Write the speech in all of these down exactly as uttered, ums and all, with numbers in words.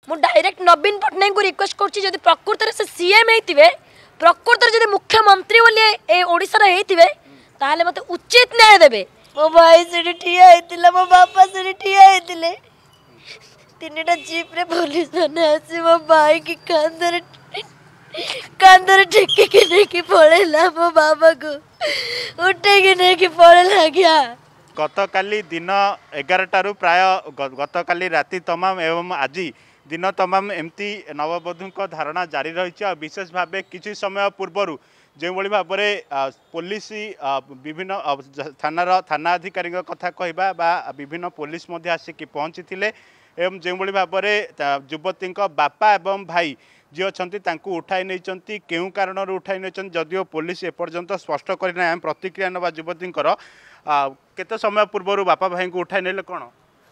मु डायरेक्ट नवीन पट्टनायक को रिक्वेस्ट करछि जदि प्रकृति से सीएम हेतिबे प्रकृति जदि मुख्यमंत्री बोली ए ओडिसा रे हेतिबे ताले मते उचित न्याय देबे। मो भाई से ठिया हेतिला मो बापा से ठिया हेतिले तीनटा जीप रे पुलिस ने आसी मो भाई की कांदर कांदर ठेके के नेकी पड़ेला मो बाबा को उठे के नेकी पड़ेला गया। गतकाली दिन एगारटारू प्राय गतकाली राति तमाम एवं आज दिन तमाम एमती नववधू धारणा जारी रही। विशेष भाव किसी समय पूर्वर जो भाव में पुलिस विभिन्न थानार थाना अधिकारी कथा कहवा बा विभिन्न पुलिस आसिक पहुँची एवं जो भाव में युवती बापा एवं भाई जी अच्छा उठाई नहीं क्यों कारण उठाई नहीं जदिव पुलिस एपर्यंत स्पष्ट करना प्रतिक्रिया नवा युवती केते समय पूर्व बापा भाई को उठाई नेले कौन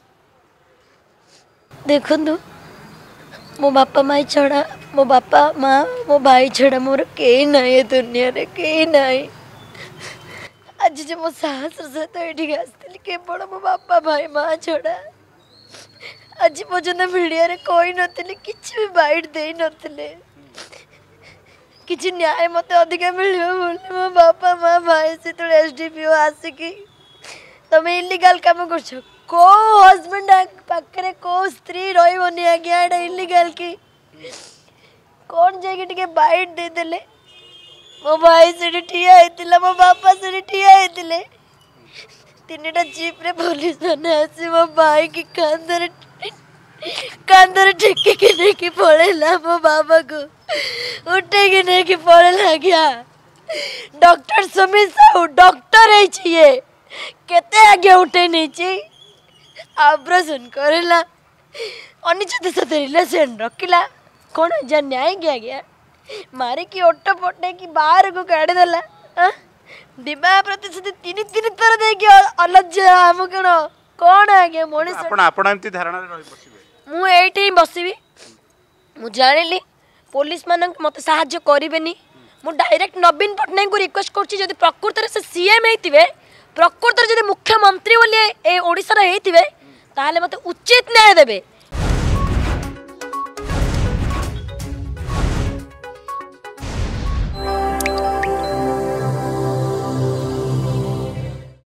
देखु मो बापा माई छड़ा मो बापा माँ मो भाई छड़ा मोर कई ना दुनिया रे कई ना आज जो मो साहस सहित ये आसती केवल मो बापा भाई माँ छड़ा आज पर्यटन मीडिया रे कोई नथिले किछि भी बाइट दे नथिले किछि न्याय मते अधिक मिलियो बोले मो बापा माँ भाई से तो एसडीपीओ आसिकी तमे इलीगल काम करछो को हस्बैंड पाखरे को स्त्री रही आज्ञा एटा इलीगल की कौन जाके टिके बाइट दे देले मो भाई से ठिया हेतिला मो बापा से ठिया हेतिले तीनटा जीप रे पुलिस ने आसी मो भाई की कांदर कांदर ठेके के नेकी पड़ेला मो बाबा को उठे के नेकी पड़ेला गया। डॉक्टर सुमित साहू डॉक्टर है ये केते आगे उठे नहीं ऑपरेशन करेला अनिश्चित साथ रिलेशन रखिला कौन जा न्याय किया गया मारे की ऑटो पटे की बाहर को काढ़ देला विवाह प्रतिश्रुति तीन तीन थर देकी अलज्ज हम कण कौन आगे मनीष आपण आपण एमती धारणा रे रही बसिबे मु एठी बसिबी मु जानिली पुलिस मान मते सहाय्य करिवेनी मु डायरेक्ट नवीन पट्टनायक को रिक्वेस्ट करछि जदि प्रकृति से सीएम हेतिबे प्रकृति जदि मुख्यमंत्री बोली ए ओडिसा रे हेतिबे ताले मते उचित न्याय देबे।